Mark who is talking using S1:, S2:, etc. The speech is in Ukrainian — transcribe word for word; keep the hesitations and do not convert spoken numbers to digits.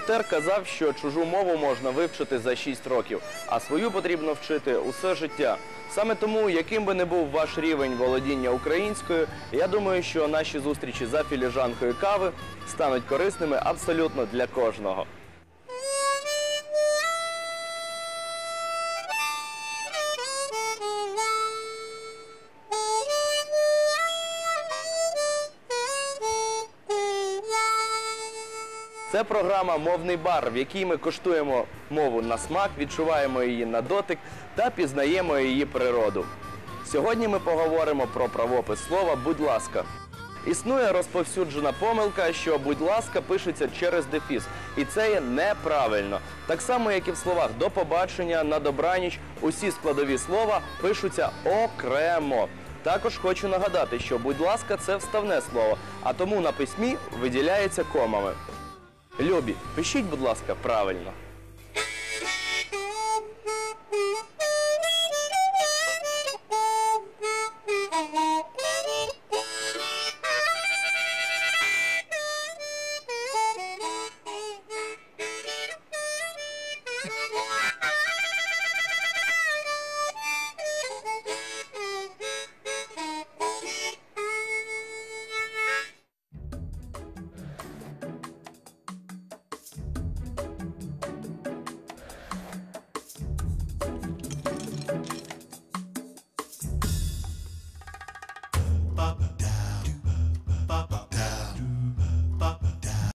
S1: Вольтер казав, що чужу мову можна вивчити за шість років, а свою потрібно вчити усе життя. Саме тому, яким би не був ваш рівень володіння українською, я думаю, що наші зустрічі за філіжанкою кави стануть корисними абсолютно для кожного. Це програма «Мовний бар», в якій ми коштуємо мову на смак, відчуваємо її на дотик та пізнаємо її природу. Сьогодні ми поговоримо про правопис слова «будь ласка». Існує розповсюджена помилка, що «будь ласка» пишеться через дефіс, і це є неправильно. Так само, як і в словах «до побачення», «на добраніч», усі складові слова пишуться окремо. Також хочу нагадати, що «будь ласка» – це вставне слово, а тому на письмі виділяється комами. Любі, пишіть, будь ласка, правильно.
S2: Papa.